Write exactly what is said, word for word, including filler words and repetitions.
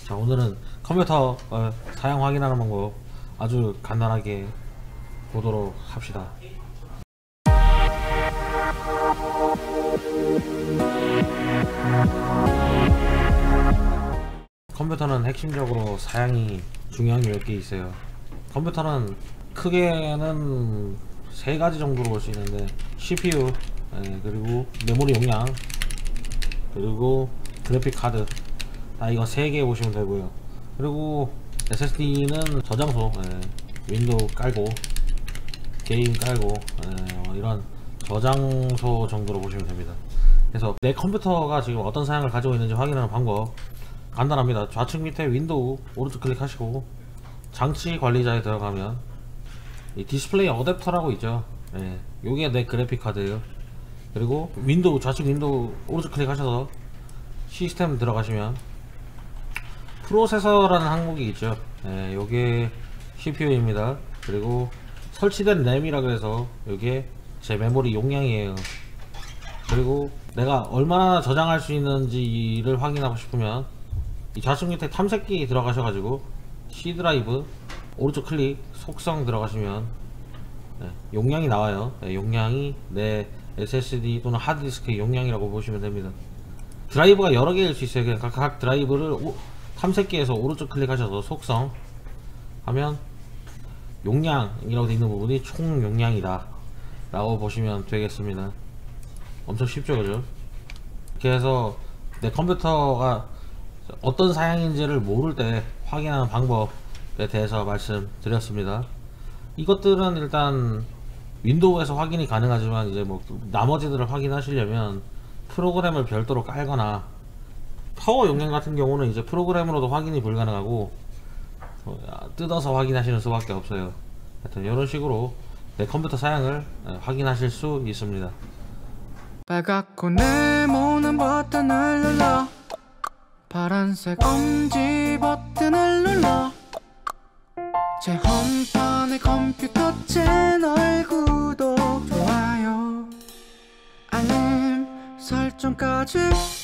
자, 오늘은 컴퓨터 어, 사양 확인하는 방법 아주 간단하게 보도록 합시다. 컴퓨터는 핵심적으로 사양이 중요한 게 몇 개 있어요. 컴퓨터는 크게는 세 가지 정도로 볼 수 있는데 씨피유, 예, 그리고 메모리 용량, 그리고 그래픽 카드, 아, 이거 세 개 보시면 되고요. 그리고 에스에스디는 저장소, 예, 윈도우 깔고 게임 깔고, 예, 이런 저장소 정도로 보시면 됩니다. 그래서 내 컴퓨터가 지금 어떤 사양을 가지고 있는지 확인하는 방법 간단합니다. 좌측 밑에 윈도우 오른쪽 클릭하시고 장치 관리자에 들어가면 이 디스플레이 어댑터라고 있죠. 예, 요게 내 그래픽 카드예요. 그리고 윈도우 좌측 윈도우 오른쪽 클릭하셔서 시스템 들어가시면 프로세서라는 항목이 있죠. 예, 요게 씨피유입니다. 그리고 설치된 램이라 그래서 요게 제 메모리 용량이에요. 그리고 내가 얼마나 저장할 수 있는지를 확인하고 싶으면 이 좌측 밑에 탐색기 들어가셔가지고 C 드라이브 오른쪽 클릭 속성 들어가시면, 네, 용량이 나와요. 네, 용량이 내 에스에스디 또는 하드디스크의 용량이라고 보시면 됩니다. 드라이브가 여러 개일 수 있어요. 그냥 각, 각 드라이브를 오, 탐색기에서 오른쪽 클릭하셔서 속성 하면 용량이라고 되어 있는 부분이 총 용량이다 라고 보시면 되겠습니다. 엄청 쉽죠, 그죠? 이렇게 해서 내 컴퓨터가 어떤 사양인지를 모를 때 확인하는 방법에 대해서 말씀드렸습니다. 이것들은 일단 윈도우에서 확인이 가능하지만 이제 뭐 나머지들을 확인하시려면 프로그램을 별도로 깔거나, 파워 용량 같은 경우는 이제 프로그램으로도 확인이 불가능하고 뜯어서 확인하시는 수밖에 없어요. 하여튼 이런 식으로 내 컴퓨터 사양을 확인하실 수 있습니다. 빨갛고 네모난 버튼을 눌러, 파란색 엄지 버튼을 눌러, 제 홈판의 컴퓨터 채널 구독, 좋아요, 알림 설정까지